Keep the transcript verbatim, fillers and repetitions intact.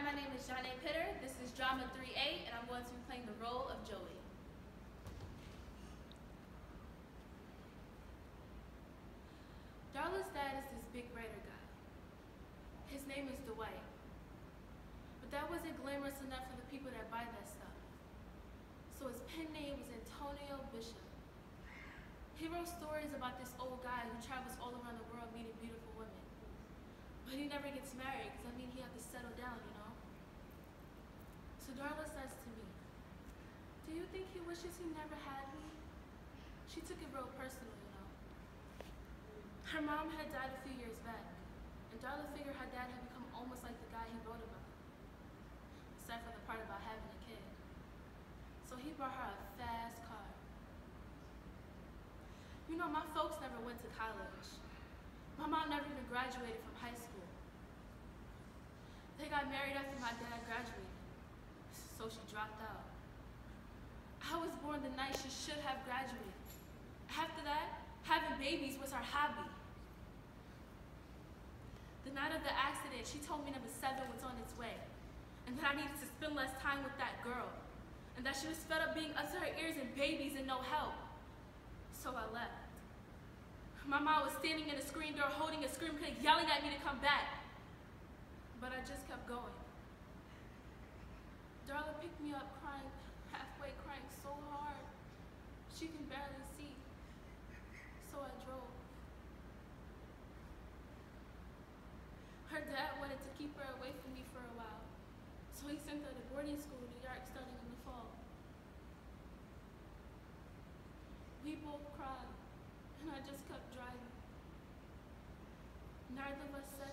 my name is Janae Pitter. This is Drama three A, and I'm going to be playing the role of Joey. Darla's dad is this big writer guy. His name is Dwight. But that wasn't glamorous enough for the people that buy that stuff. So his pen name was Antonio Bishop. He wrote stories about this old guy who travels all around the world meeting beautiful women. But he never gets married, because I mean he had to settle down, you know? So Darla says to me, "Do you think he wishes he never had me?" She took it real personal, you know? Her mom had died a few years back, and Darla figured her dad had become almost like the guy he wrote about, except for the part about having a kid. So he brought her a fast car. You know, my folks never went to college. My mom never even graduated from high school. They got married after my dad graduated, so she dropped out. I was born the night she should have graduated. After that, having babies was her hobby. The night of the accident, she told me number seven was on its way, and that I needed to spend less time with that girl, and that she was fed up being up to her ears in babies and no help. So I left. My mom was standing in the screen door holding a scream cake, yelling at me to come back. But I just kept going. Darla picked me up crying, halfway crying so hard, she can barely see. So I drove. Her dad wanted to keep her away from me for a while, so he sent her to boarding school in New York starting in the fall. We both cried, and I just kept driving. Neither of us said